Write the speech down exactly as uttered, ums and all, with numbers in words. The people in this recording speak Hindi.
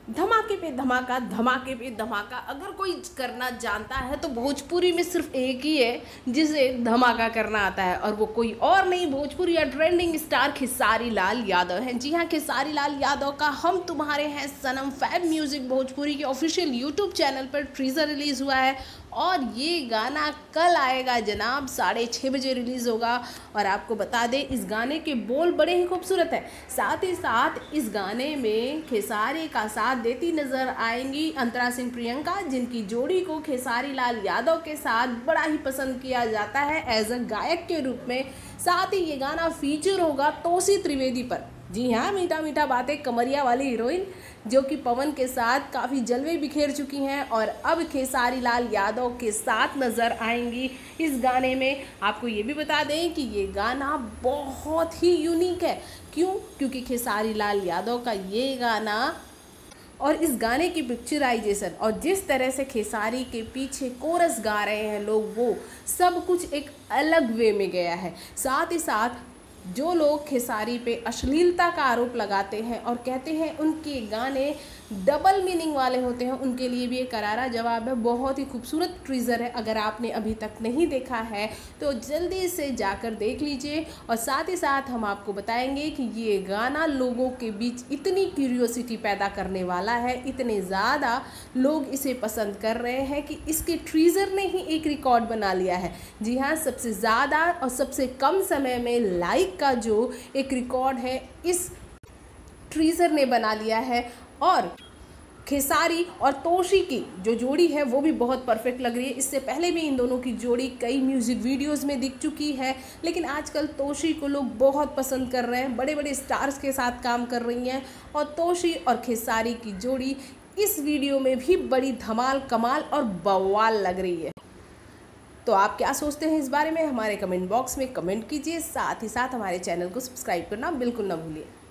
धमाके पे धमाका, धमाके पे धमाका। अगर कोई करना जानता है तो भोजपुरी में सिर्फ एक ही है जिसे धमाका करना आता है, और वो कोई और नहीं, भोजपुरी या ट्रेंडिंग स्टार खेसारी लाल यादव हैं। जी हाँ, खेसारी लाल यादव का हम तुम्हारे हैं सनम फैब म्यूजिक भोजपुरी के ऑफिशियल यूट्यूब चैनल पर टीजर रिलीज़ हुआ है, और ये गाना कल आएगा जनाब, साढ़े छः बजे रिलीज़ होगा। और आपको बता दें, इस गाने के बोल बड़े ही खूबसूरत हैं। साथ ही साथ इस गाने में खेसारी का साथ देती नज़र आएंगी अंतरा सिंह प्रियंका, जिनकी जोड़ी को खेसारी लाल यादव के साथ बड़ा ही पसंद किया जाता है एज अ गायक के रूप में। साथ ही ये गाना फीचर होगा तोसी त्रिवेदी पर। जी हाँ, मीठा मीठा बातें कमरिया वाली हीरोइन जो कि पवन के साथ काफ़ी जलवे बिखेर चुकी हैं, और अब खेसारी लाल यादव के साथ नज़र आएंगी इस गाने में। आपको ये भी बता दें कि ये गाना बहुत ही यूनिक है। क्यों? क्योंकि खेसारी लाल यादव का ये गाना और इस गाने की पिक्चराइजेशन और जिस तरह से खेसारी के पीछे कोरस गा रहे हैं लोग, वो सब कुछ एक अलग वे में गया है। साथ ही साथ जो लोग खेसारी पे अश्लीलता का आरोप लगाते हैं और कहते हैं उनके गाने डबल मीनिंग वाले होते हैं, उनके लिए भी एक करारा जवाब है। बहुत ही खूबसूरत टीजर है, अगर आपने अभी तक नहीं देखा है तो जल्दी से जाकर देख लीजिए। और साथ ही साथ हम आपको बताएंगे कि ये गाना लोगों के बीच इतनी क्यूरियोसिटी पैदा करने वाला है, इतने ज़्यादा लोग इसे पसंद कर रहे हैं कि इसके टीजर ने ही एक रिकॉर्ड बना लिया है। जी हाँ, सबसे ज़्यादा और सबसे कम समय में लाइक का जो एक रिकॉर्ड है इस टीजर ने बना लिया है। और खेसारी और तोशी की जो जोड़ी है वो भी बहुत परफेक्ट लग रही है। इससे पहले भी इन दोनों की जोड़ी कई म्यूजिक वीडियोस में दिख चुकी है, लेकिन आजकल तोशी को लोग बहुत पसंद कर रहे हैं, बड़े बड़े स्टार्स के साथ काम कर रही हैं। और तोशी और खेसारी की जोड़ी इस वीडियो में भी बड़ी धमाल, कमाल और बवाल लग रही है। तो आप क्या सोचते हैं इस बारे में? हमारे कमेंट बॉक्स में कमेंट कीजिए। साथ ही साथ हमारे चैनल को सब्सक्राइब करना बिल्कुल ना भूलिए।